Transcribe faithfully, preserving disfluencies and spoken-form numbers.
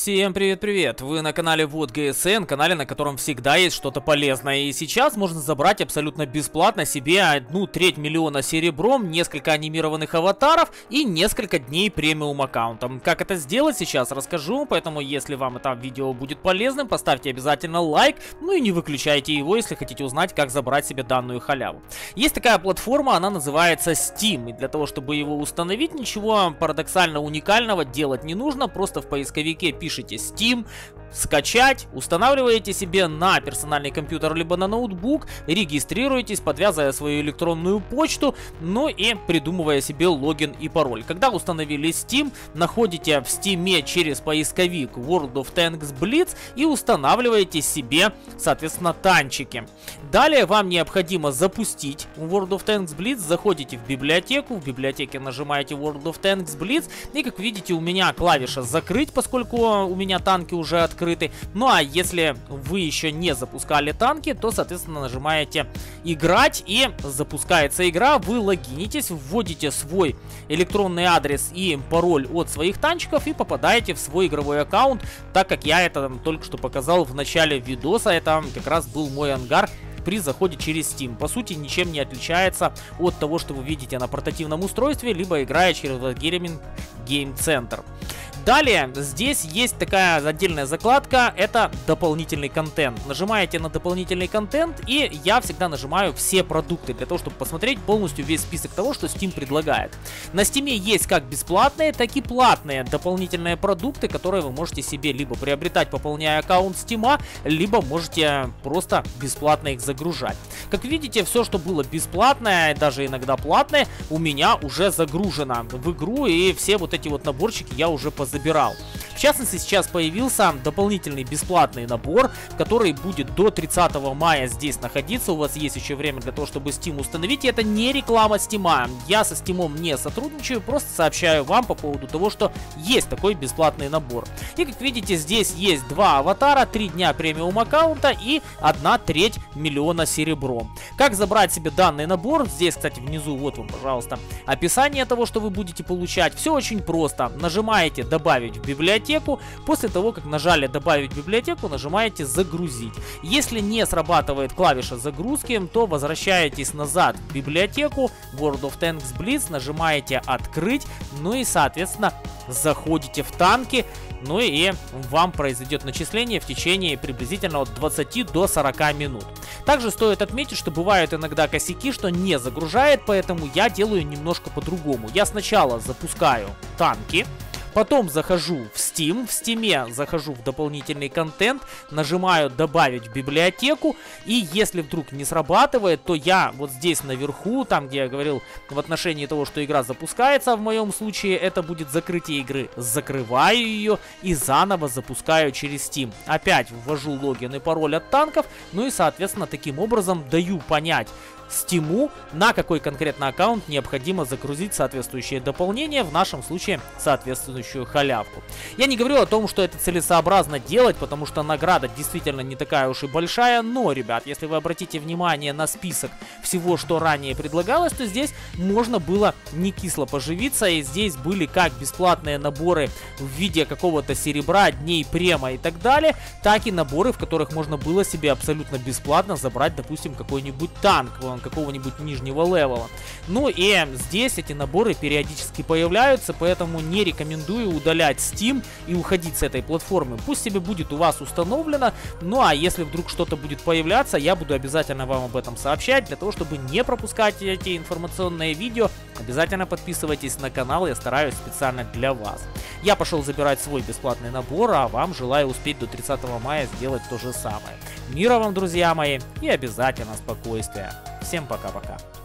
Всем привет-привет! Вы на канале WhatGSN, канале, на котором всегда есть что-то полезное. И сейчас можно забрать абсолютно бесплатно себе одну треть миллиона серебром, несколько анимированных аватаров и несколько дней премиум аккаунтом. Как это сделать, сейчас расскажу, поэтому если вам это видео будет полезным, поставьте обязательно лайк, ну и не выключайте его, если хотите узнать, как забрать себе данную халяву. Есть такая платформа, она называется Steam, и для того, чтобы его установить, ничего парадоксально уникального делать не нужно, просто в поисковике пишите Steam, скачать, устанавливаете себе на персональный компьютер либо на ноутбук, регистрируетесь, подвязывая свою электронную почту, ну и придумывая себе логин и пароль. Когда установили Steam, находите в Steam через поисковик World of Tanks Blitz и устанавливаете себе, соответственно, танчики. Далее вам необходимо запустить World of Tanks Blitz, заходите в библиотеку, в библиотеке нажимаете World of Tanks Blitz, и как видите, у меня клавиша закрыть, поскольку у меня танки уже открыты. Ну а если вы еще не запускали танки, то, соответственно, нажимаете играть, и запускается игра, вы логинитесь, вводите свой электронный адрес и пароль от своих танчиков и попадаете в свой игровой аккаунт, так как я это только что показал в начале видоса. Это как раз был мой ангар при заходе через Steam. По сути, ничем не отличается от того, что вы видите на портативном устройстве, либо играя через Wargaming Game Center. Далее, здесь есть такая отдельная закладка, это дополнительный контент. Нажимаете на дополнительный контент, и я всегда нажимаю все продукты, для того, чтобы посмотреть полностью весь список того, что Steam предлагает. На Steam есть как бесплатные, так и платные дополнительные продукты, которые вы можете себе либо приобретать, пополняя аккаунт Steam, либо можете просто бесплатно их загружать. Как видите, все, что было бесплатное, даже иногда платное, у меня уже загружено в игру, и все вот эти вот наборчики я уже позабирал. Забирал. В частности, сейчас появился дополнительный бесплатный набор, который будет до тридцатого мая здесь находиться. У вас есть еще время для того, чтобы Steam установить. И это не реклама Steam. Я со Steam не сотрудничаю, просто сообщаю вам по поводу того, что есть такой бесплатный набор. И как видите, здесь есть два аватара, три дня премиум аккаунта и одна треть миллиона серебром. Как забрать себе данный набор? Здесь, кстати, внизу вот вам, пожалуйста, описание того, что вы будете получать. Все очень просто. Нажимаете «Добавить в библиотеку». После того, как нажали «Добавить в библиотеку», нажимаете «Загрузить». Если не срабатывает клавиша загрузки, то возвращаетесь назад в библиотеку World of Tanks Blitz, нажимаете «Открыть», ну и, соответственно, заходите в танки, ну и вам произойдет начисление в течение приблизительно от двадцати до сорока минут. Также стоит отметить, что бывают иногда косяки, что не загружает, поэтому я делаю немножко по-другому. Я сначала запускаю танки, потом захожу в Steam, в Steam захожу в дополнительный контент, нажимаю «Добавить в библиотеку», и если вдруг не срабатывает, то я вот здесь наверху, там где я говорил в отношении того, что игра запускается, в моем случае это будет закрытие игры, закрываю ее и заново запускаю через Steam. Опять ввожу логин и пароль от танков, ну и соответственно таким образом даю понять Steam, на какой конкретно аккаунт необходимо загрузить соответствующее дополнение, в нашем случае соответствующую халявку. Я не говорю о том, что это целесообразно делать, потому что награда действительно не такая уж и большая, но, ребят, если вы обратите внимание на список всего, что ранее предлагалось, то здесь можно было не кисло поживиться, и здесь были как бесплатные наборы в виде какого-то серебра, дней према и так далее, так и наборы, в которых можно было себе абсолютно бесплатно забрать, допустим, какой-нибудь танк какого-нибудь нижнего левела. Ну и здесь эти наборы периодически появляются, поэтому не рекомендую удалять Steam и уходить с этой платформы. Пусть себе будет у вас установлено, ну а если вдруг что-то будет появляться, я буду обязательно вам об этом сообщать. Для того, чтобы не пропускать эти информационные видео, обязательно подписывайтесь на канал, я стараюсь специально для вас. Я пошел забирать свой бесплатный набор, а вам желаю успеть до тридцатого мая сделать то же самое. Мира вам, друзья мои, и обязательно спокойствия. Всем пока-пока.